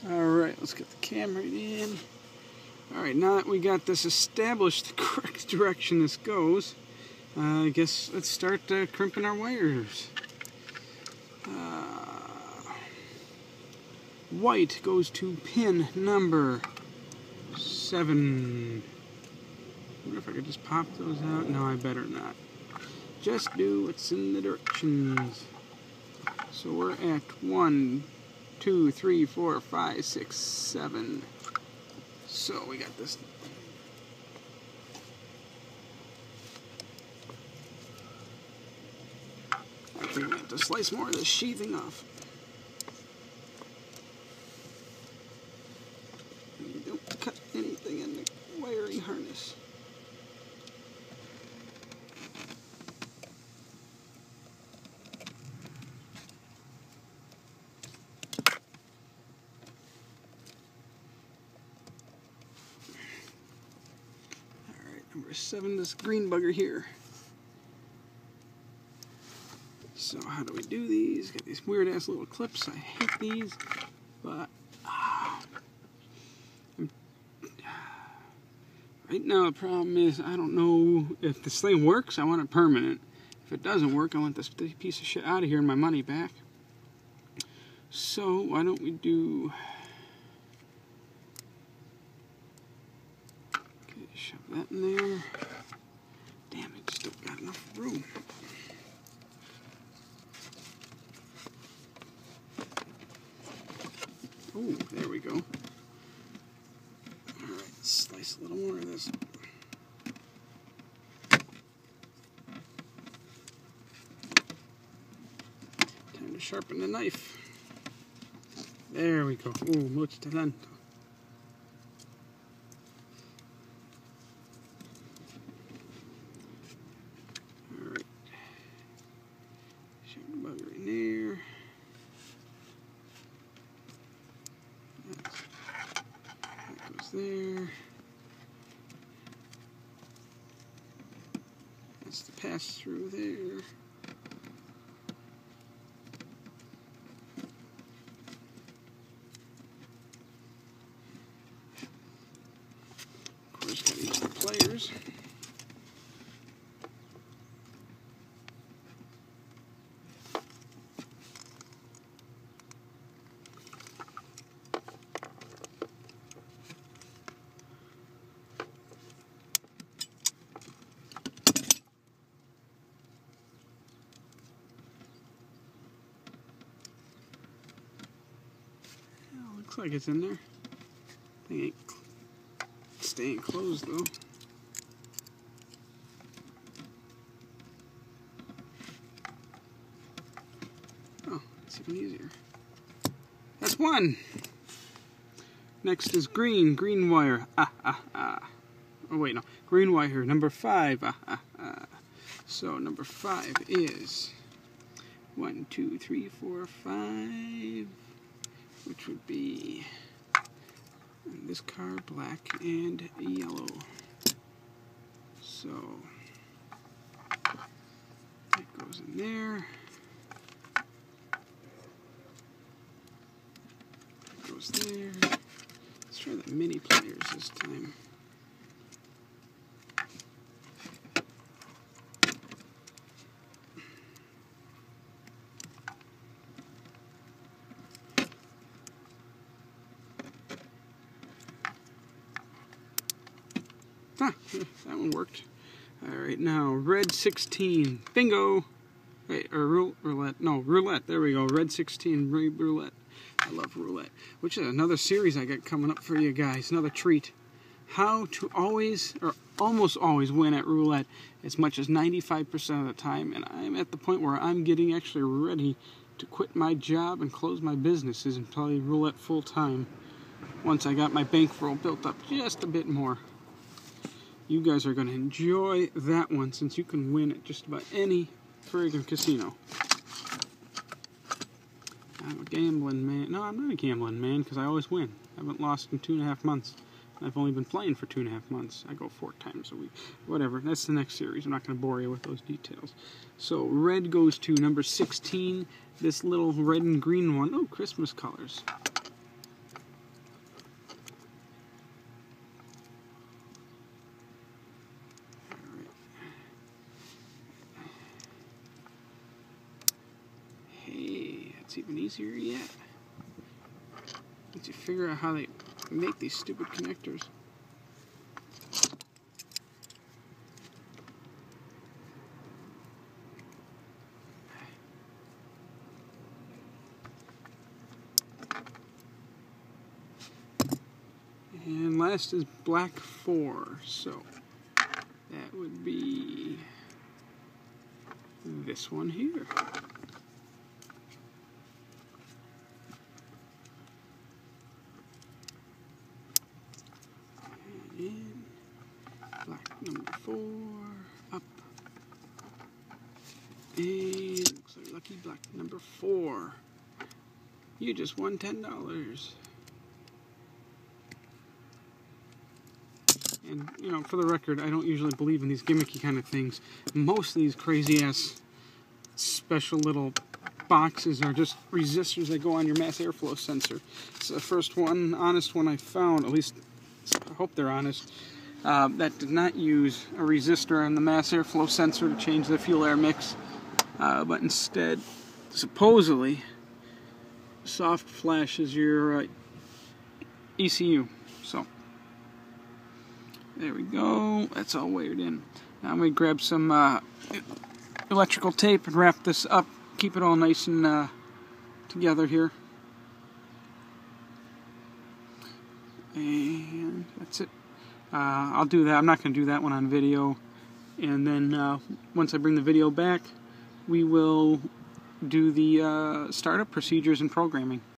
Alright, let's get the camera in. Alright, now that we got this established the correct direction this goes, I guess let's start crimping our wires. White goes to pin number 7. I wonder if I could just pop those out. No, I better not. Just do what's in the directions. So we're at 1, 2, 3, 4, 5, 6, 7. So we got this. I think we have to slice more of this sheathing off. You don't cut anything in the wiring harness. Number 7, this green bugger here. So how do we do these? Got these weird ass little clips. I hate these, but right now the problem is I don't know if this thing works. I want it permanent. If it doesn't work, I want this piece of shit out of here and my money back. So why don't we do? Shove that in there. Damn it, just don't got enough room. Oh, there we go. Alright, slice a little more of this. Time to sharpen the knife. There we go. Oh, mucho talento. Bugger in there. That goes there. That's the pass through there. Of course, gotta use the pliers. Looks like it's in there. Thing ain't staying closed though. Oh, it's even easier. That's 1. Next is green wire. Oh wait, no. Green wire, number 5. So number 5 is 1, 2, 3, 4, 5. Which would be in this card, black and yellow. So that goes in there. That goes there. Let's try the mini pliers this time. Ah, that one worked. Alright, now red 16. Bingo! Wait, or roulette. No, roulette. There we go. Red 16 roulette. I love roulette. Which is another series I got coming up for you guys. Another treat. How to always, or almost always, win at roulette as much as 95% of the time. And I'm at the point where I'm getting actually ready to quit my job and close my businesses and play roulette full time. Once I got my bankroll built up just a bit more. You guys are going to enjoy that one since you can win at just about any friggin' casino. I'm a gambling man. No, I'm not a gambling man because I always win. I haven't lost in 2.5 months. I've only been playing for 2.5 months. I go 4 times a week. Whatever. That's the next series. I'm not going to bore you with those details. So red goes to number 16. This little red and green one. Oh, Christmas colors. gets even easier yet. Once you figure out how they make these stupid connectors. And last is black 4, so that would be this one here. And black number 4, up. And looks like lucky black number 4. You just won $10. And, you know, for the record, I don't usually believe in these gimmicky kind of things. Most of these crazy-ass special little boxes are just resistors that go on your mass airflow sensor. It's the first one, honest one I found, at least I hope they're honest, that did not use a resistor on the mass airflow sensor to change the fuel-air mix, but instead, supposedly, soft flashes your ECU. So there we go. That's all wired in. Now I'm going to grab some electrical tape and wrap this up. Keep it all nice and together here. And that's it. I'll do that. I'm not going to do that one on video. And then once I bring the video back, we will do the startup procedures and programming.